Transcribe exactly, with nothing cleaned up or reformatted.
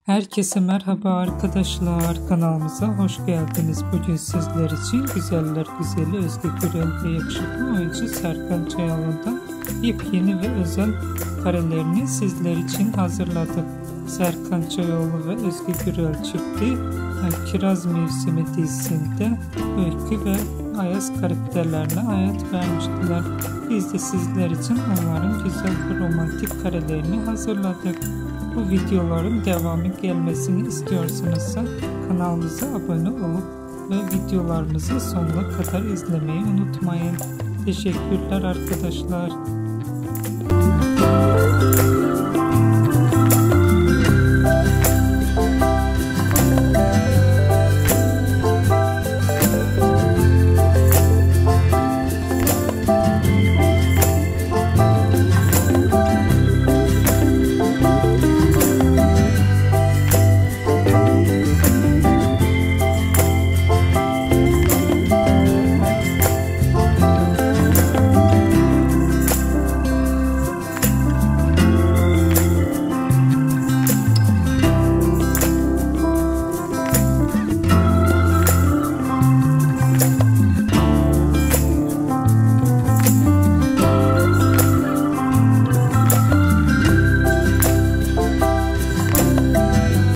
Herkese merhaba arkadaşlar, kanalımıza hoş geldiniz. Bugün sizler için güzeller güzeli Özge Gürel ve yakışıklı oyuncu Serkan Çayalı'dan yepyeni ve özel karelerini sizler için hazırladık. Serkan Çayalı ve Özge Gürel çifti Kiraz Mevsimi dizisinde Öykü ve Ayaz karakterlerine hayat vermiştiler. Biz de sizler için onların güzel ve romantik karelerini hazırladık. Bu videoların devamı gelmesini istiyorsanız kanalımıza abone olup ve videolarımızı sonuna kadar izlemeyi unutmayın. Teşekkürler arkadaşlar.